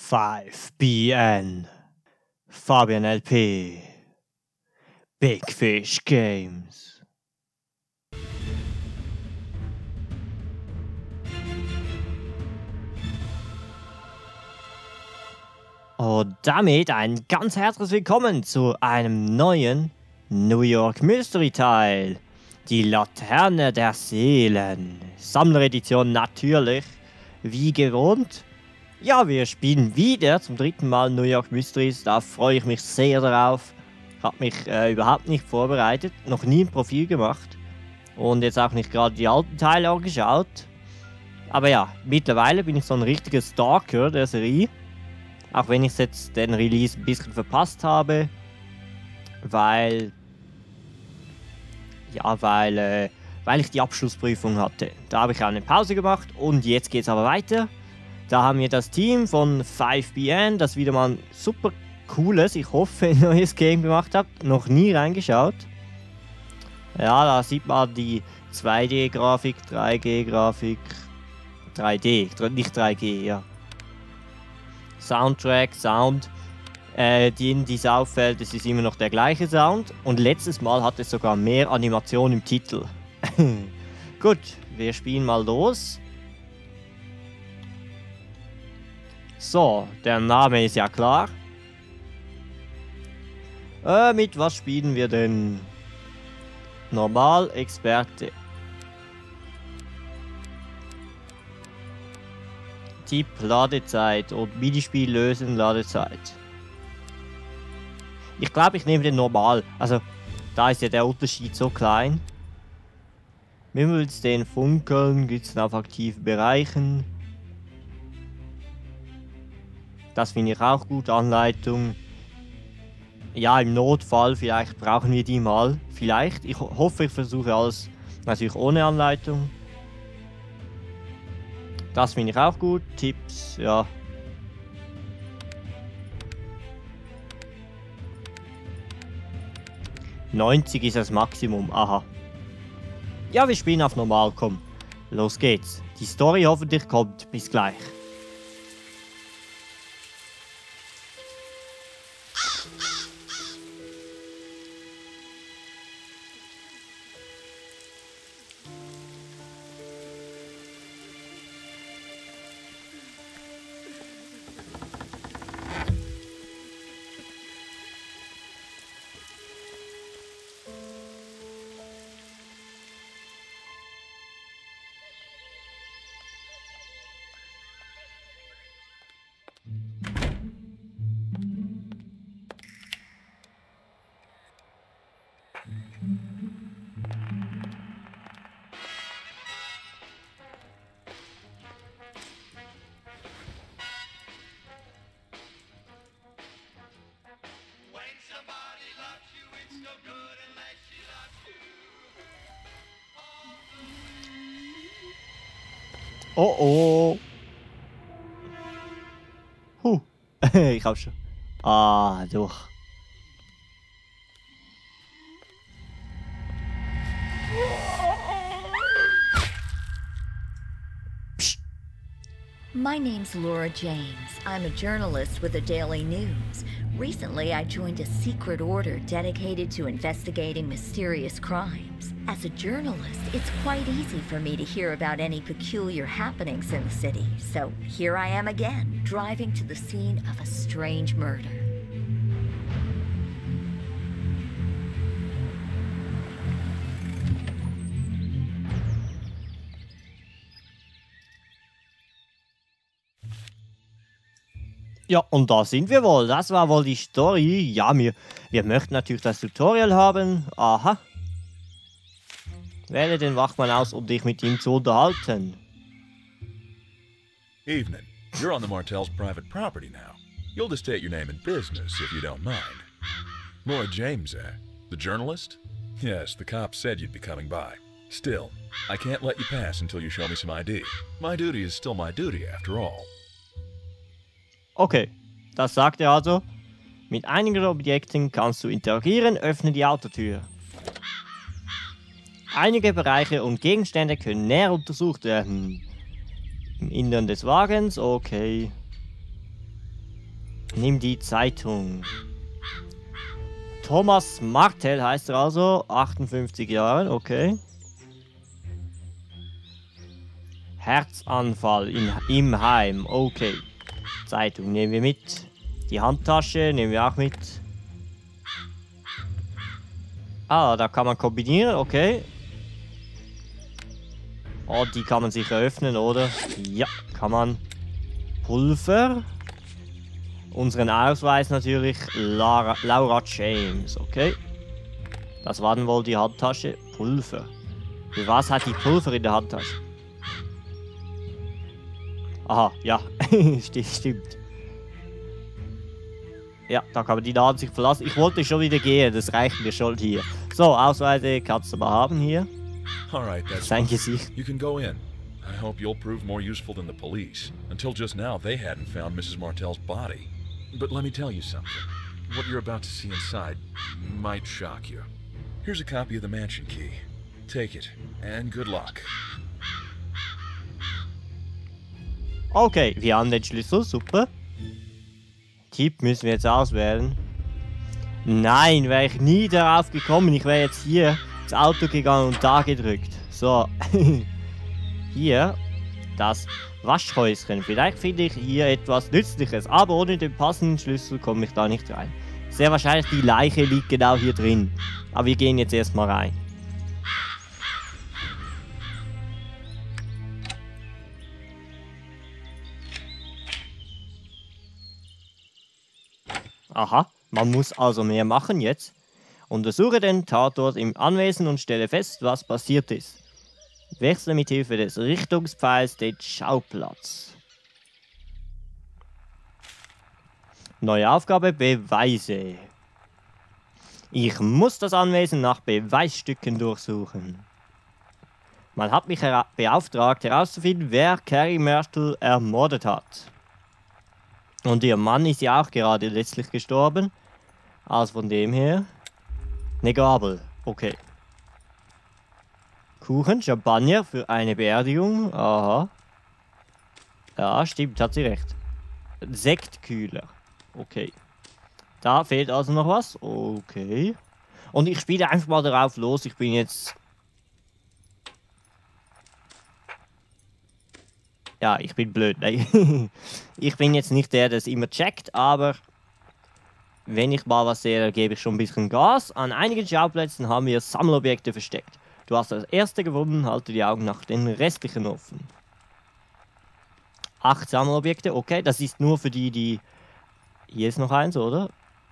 5BN, Fabian LP, Big Fish Games. Und damit ein ganz herzliches Willkommen zu einem neuen New York Mystery Teil. Die Laterne der Seelen. Sammleredition natürlich, wie gewohnt. Ja, wir spielen wieder zum dritten Mal New York Mysteries. Da freue ich mich sehr darauf. Ich habe mich überhaupt nicht vorbereitet, noch nie ein Profil gemacht. Und jetzt auch nicht gerade die alten Teile angeschaut. Aber ja, mittlerweile bin ich so ein richtiger Stalker der Serie. Auch wenn ich jetzt den Release ein bisschen verpasst habe. Weil ich die Abschlussprüfung hatte. Da habe ich eine Pause gemacht und jetzt geht es aber weiter. Da haben wir das Team von 5BN, das wieder mal ein super cooles, ich hoffe, ein neues Game gemacht hat. Noch nie reingeschaut. Ja, da sieht man die 2D-Grafik, 3G-Grafik, 3D, nicht 3G, ja. Soundtrack, Sound, die auffällt, es ist immer noch der gleiche Sound. Und letztes Mal hat es sogar mehr Animation im Titel. Gut, wir spielen mal los. So, der Name ist ja klar. Mit was spielen wir denn? Normal, Experte. Tipp, Ladezeit und Minispiel lösen, Ladezeit. Ich glaube, ich nehme den Normal. Also, da ist ja der Unterschied so klein. Mimmels den Funkeln, gibt es auf aktiven Bereichen. Das finde ich auch gut, Anleitung. Ja, im Notfall, vielleicht brauchen wir die mal. Vielleicht. Ich hoffe, ich versuche alles natürlich ohne Anleitung. Das finde ich auch gut. Tipps, ja. $90 ist das Maximum, aha. Ja, wir spielen auf Normal, komm. Los geht's. Die Story hoffentlich kommt. Bis gleich. Oh oh. Ich hab schon. Ah, durch. Psst. My name's Laura James. I'm a journalist with the Daily News. Recently, I joined a secret order dedicated to investigating mysterious crimes. As a journalist, it's quite easy for me to hear about any peculiar happenings in the city. So here I am again, driving to the scene of a strange murder. Ja, und da sind wir wohl. Das war wohl die Story. Ja, wir möchten natürlich das Tutorial haben. Aha. Wähle den Wachmann aus, um dich mit ihm zu unterhalten. Evening. You're on the Martells' private property now. You'll just state your name and business, if you don't mind. Laura James, the journalist? Yes, the cops said you'd be coming by. Still, I can't let you pass until you show me some ID. My duty is still my duty, after all. Okay, das sagt er also. Mit einigen Objekten kannst du interagieren, öffne die Autotür. Einige Bereiche und Gegenstände können näher untersucht werden. Im Innern des Wagens, okay. Nimm die Zeitung. Thomas Martel heißt er also, 58 Jahre, okay. Herzanfall im Heim, okay. Zeitung nehmen wir mit. Die Handtasche nehmen wir auch mit. Ah, da kann man kombinieren, okay. Oh, die kann man sich öffnen, oder? Ja, kann man. Pulver. Unseren Ausweis natürlich. Laura James, okay. Das war dann wohl die Handtasche. Pulver. Für was hat die Pulver in der Handtasche? Aha, ja. Stimmt. Ja, da kann man die Laden sich verlassen. Ich wollte schon wieder gehen, das reicht mir schon hier. So, Ausweise kannst du mal haben hier. All right, that's Sein fine. Gesicht. You can go in. I hope you'll prove more useful than the police. Until just now, they hadn't found Mrs. Martell's body. But let me tell you something. What you're about to see inside might shock you. Here's a copy of the mansion key. Take it, and good luck. Okay, wir haben den Schlüssel, super. Tipp müssen wir jetzt auswählen. Nein, wäre ich nie darauf gekommen. Ich wäre jetzt hier ins Auto gegangen und da gedrückt. So, hier das Waschhäuschen. Vielleicht finde ich hier etwas Nützliches, aber ohne den passenden Schlüssel komme ich da nicht rein. Sehr wahrscheinlich die Leiche liegt genau hier drin. Aber wir gehen jetzt erstmal rein. Aha, man muss also mehr machen jetzt. Untersuche den Tatort im Anwesen und stelle fest, was passiert ist. Wechsle mit Hilfe des Richtungspfeils den Schauplatz. Neue Aufgabe, Beweise. Ich muss das Anwesen nach Beweisstücken durchsuchen. Man hat mich beauftragt, herauszufinden, wer Carrie Myrtle ermordet hat. Und ihr Mann ist ja auch gerade letztlich gestorben. Also von dem her. Eine Gabel. Okay. Kuchen, Champagner für eine Beerdigung. Aha. Ja, stimmt, hat sie recht. Sektkühler. Okay. Da fehlt also noch was. Okay. Und ich spiele einfach mal darauf los. Ich bin jetzt... Ja, ich bin blöd. Nein. Ich bin jetzt nicht der, der es immer checkt, aber wenn ich mal was sehe, gebe ich schon ein bisschen Gas. An einigen Schauplätzen haben wir Sammelobjekte versteckt. Du hast das erste gefunden, halte die Augen nach den restlichen offen. 8 Sammelobjekte, okay, das ist nur für die, die... Hier ist noch eins, oder?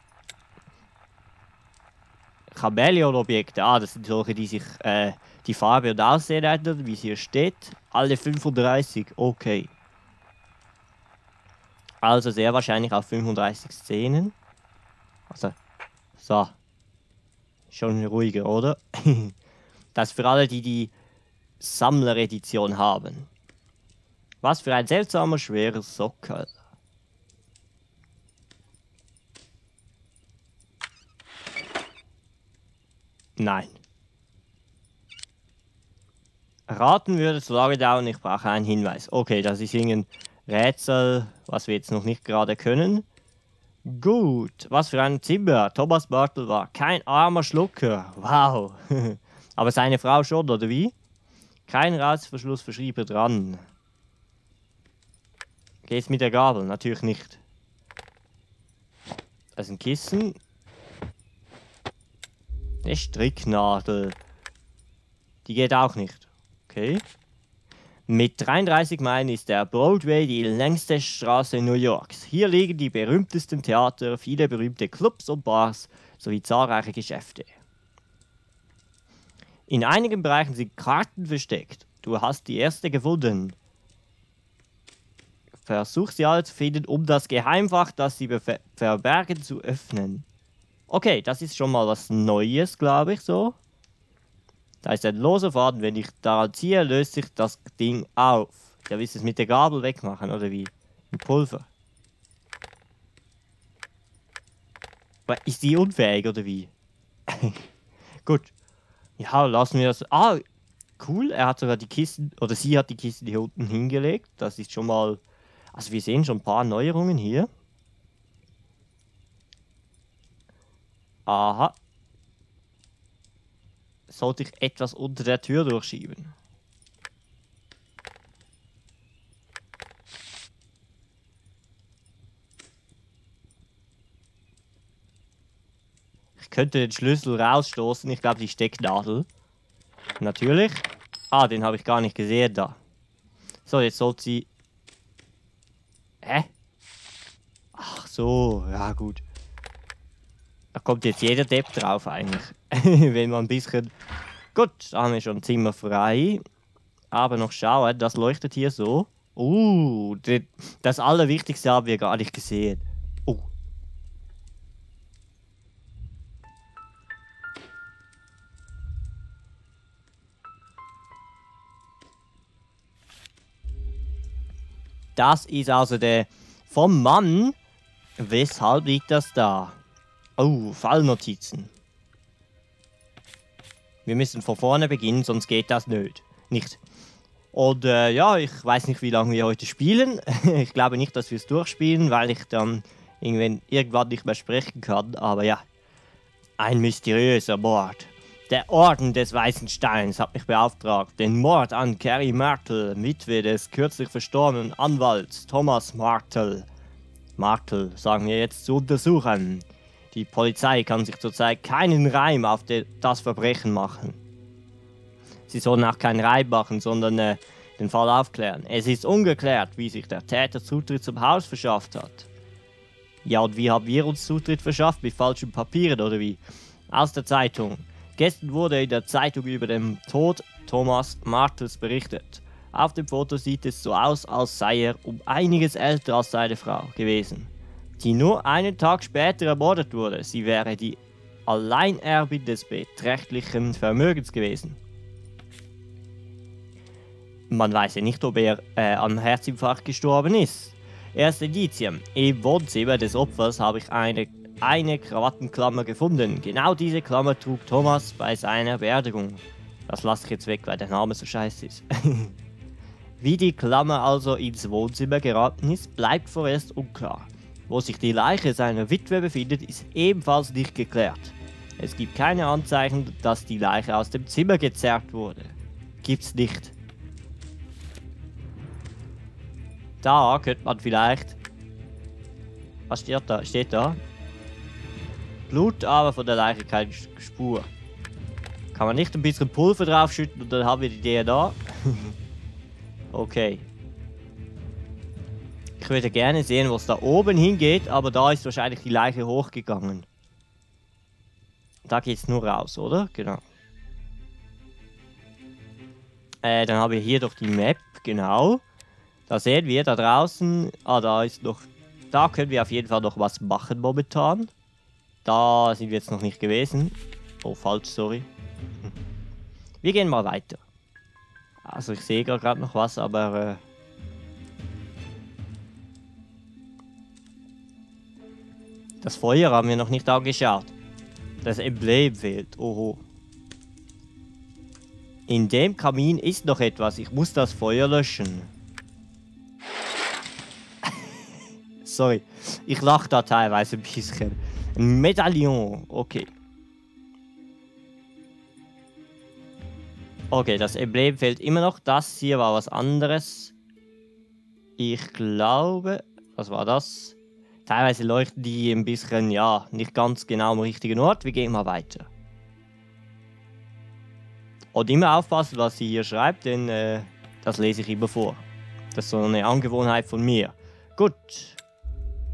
Chamäleon-Objekte, das sind solche, die sich die Farbe und Aussehen ändern, wie es hier steht. Alle 35, okay. Also sehr wahrscheinlich auf 35 Szenen. Also, so. Schon ruhiger, oder? Das für alle, die die Sammler-Edition haben. Was für ein seltsamer, schwerer Sockel. Nein. Raten würde zu lange dauern, ich brauche einen Hinweis. Okay, das ist irgendein Rätsel, was wir jetzt noch nicht gerade können. Gut, was für ein Zimmer. Thomas Myrtle war kein armer Schlucker. Wow. Aber seine Frau schon, oder wie? Kein Reißverschluss verschrieb er dran. Geht's mit der Gabel? Natürlich nicht. Das ist ein Kissen. Eine Stricknadel. Die geht auch nicht. Okay. Mit 33 Meilen ist der Broadway die längste Straße New Yorks. Hier liegen die berühmtesten Theater, viele berühmte Clubs und Bars sowie zahlreiche Geschäfte. In einigen Bereichen sind Karten versteckt. Du hast die erste gefunden. Versuch sie alle zu finden, um das Geheimfach, das sie verbergen, zu öffnen. Okay, das ist schon mal was Neues, glaube ich, so. Da ist ein loser Faden. Wenn ich daran ziehe, löst sich das Ding auf. Ja, willst du es mit der Gabel wegmachen, oder wie? Mit Pulver. Ist die unfähig, oder wie? Gut. Ja, lassen wir das... Ah, cool. Er hat sogar die Kisten... Oder sie hat die Kisten hier unten hingelegt. Das ist schon mal... Also wir sehen schon ein paar Neuerungen hier. Aha. Sollte ich etwas unter der Tür durchschieben? Ich könnte den Schlüssel rausstoßen. Ich glaube, die Stecknadel. Natürlich. Ah, den habe ich gar nicht gesehen da. So, jetzt sollte sie... Hä? Ach so, ja gut. Da kommt jetzt jeder Depp drauf eigentlich. Wenn man ein bisschen... Gut, da haben wir schon Zimmer frei. Aber noch schauen, das leuchtet hier so. Das Allerwichtigste haben wir gar nicht gesehen. Das ist also der vom Mann. Weshalb liegt das da? Oh, Fallnotizen. Wir müssen von vorne beginnen, sonst geht das nicht. Und ja, ich weiß nicht, wie lange wir heute spielen. Ich glaube nicht, dass wir es durchspielen, weil ich dann irgendwann nicht mehr sprechen kann. Aber ja, ein mysteriöser Mord. Der Orden des Weißen Steins hat mich beauftragt, den Mord an Carrie Martel, Witwe des kürzlich verstorbenen Anwalts Thomas Martel, sagen wir jetzt, zu untersuchen. Die Polizei kann sich zurzeit keinen Reim auf das Verbrechen machen. Sie sollen auch keinen Reim machen, sondern den Fall aufklären. Es ist ungeklärt, wie sich der Täter Zutritt zum Haus verschafft hat. Ja, und wie haben wir uns Zutritt verschafft? Mit falschen Papieren oder wie? Aus der Zeitung. Gestern wurde in der Zeitung über den Tod Thomas Martels berichtet. Auf dem Foto sieht es so aus, als sei er um einiges älter als seine Frau gewesen, die nur einen Tag später ermordet wurde. Sie wäre die Alleinerbin des beträchtlichen Vermögens gewesen. Man weiß ja nicht, ob er an Herzinfarkt gestorben ist. Erste Indizien. Im Wohnzimmer des Opfers habe ich eine Krawattenklammer gefunden. Genau diese Klammer trug Thomas bei seiner Beerdigung. Das lasse ich jetzt weg, weil der Name so scheiße ist. Wie die Klammer also ins Wohnzimmer geraten ist, bleibt vorerst unklar. Wo sich die Leiche seiner Witwe befindet, ist ebenfalls nicht geklärt. Es gibt keine Anzeichen, dass die Leiche aus dem Zimmer gezerrt wurde. Gibt's nicht. Da könnte man vielleicht... Was steht da? Steht da? Blut, aber von der Leiche keine Spur. Kann man nicht ein bisschen Pulver draufschütten und dann haben wir die DNA? Okay. Ich würde gerne sehen, wo es da oben hingeht, aber da ist wahrscheinlich die Leiche hochgegangen. Da geht es nur raus, oder? Genau. Dann haben wir hier doch die Map, genau. Da sehen wir, da draußen... Ah, da ist noch... Da können wir auf jeden Fall noch was machen momentan. Da sind wir jetzt noch nicht gewesen. Oh, falsch, sorry. Wir gehen mal weiter. Also ich sehe gerade noch was, aber... Das Feuer haben wir noch nicht angeschaut. Das Emblem fehlt. Oho. In dem Kamin ist noch etwas. Ich muss das Feuer löschen. Sorry. Ich lache da teilweise ein bisschen. Ein Medaillon. Okay. Okay, das Emblem fehlt immer noch. Das hier war was anderes. Ich glaube... Was war das? Teilweise leuchten die ein bisschen, ja, nicht ganz genau am richtigen Ort. Wir gehen mal weiter. Und immer aufpassen, was sie hier schreibt, denn das lese ich immer vor. Das ist so eine Angewohnheit von mir. Gut.